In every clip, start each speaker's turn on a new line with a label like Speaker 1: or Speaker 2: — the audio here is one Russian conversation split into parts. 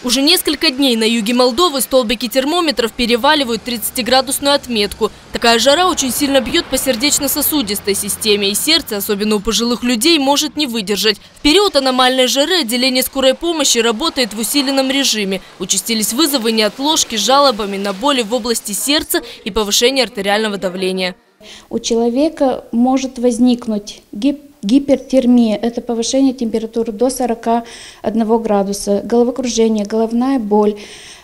Speaker 1: Уже несколько дней на юге Молдовы столбики термометров переваливают 30-градусную отметку. Такая жара очень сильно бьет по сердечно-сосудистой системе, и сердце, особенно у пожилых людей, может не выдержать. В период аномальной жары отделение скорой помощи работает в усиленном режиме. Участились вызовы неотложки с жалобами на боли в области сердца и повышение артериального давления.
Speaker 2: У человека может возникнуть гипертермия – это повышение температуры до 41 градуса, головокружение, головная боль,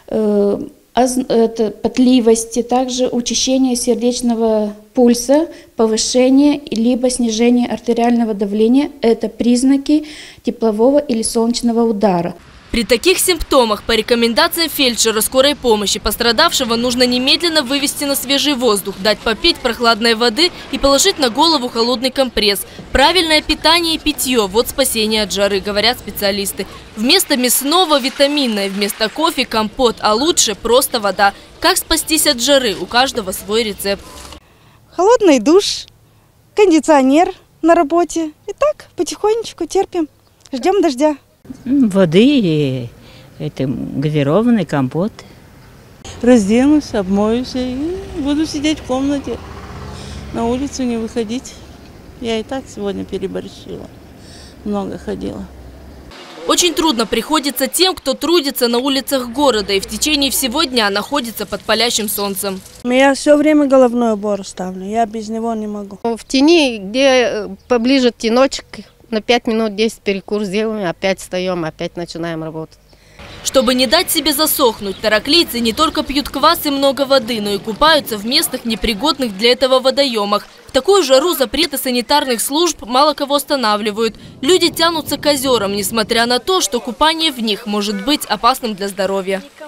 Speaker 2: это потливость, также учащение сердечного пульса, повышение либо снижение артериального давления – это признаки теплового или солнечного удара.
Speaker 1: При таких симптомах по рекомендациям фельдшера скорой помощи пострадавшего нужно немедленно вывести на свежий воздух, дать попить прохладной воды и положить на голову холодный компресс. Правильное питание и питье – вот спасение от жары, говорят специалисты. Вместо мясного – витаминное, вместо кофе – компот, а лучше просто вода. Как спастись от жары? У каждого свой рецепт.
Speaker 3: Холодный душ, кондиционер на работе. И так потихонечку терпим, ждем дождя.
Speaker 4: Воды и газированный компот.
Speaker 5: Разденусь, обмоюсь и буду сидеть в комнате. На улицу не выходить. Я и так сегодня переборщила. Много ходила.
Speaker 1: Очень трудно приходится тем, кто трудится на улицах города и в течение всего дня находится под палящим солнцем.
Speaker 3: Я все время головной убор ставлю, я без него не могу.
Speaker 6: В тени, где поближе теночек, на 5 минут 10 перекур сделаем, опять встаем, опять начинаем работать.
Speaker 1: Чтобы не дать себе засохнуть, тараклийцы не только пьют квас и много воды, но и купаются в местных, непригодных для этого водоемах. В такую жару запреты санитарных служб мало кого останавливают. Люди тянутся к озерам, несмотря на то, что купание в них может быть опасным для здоровья.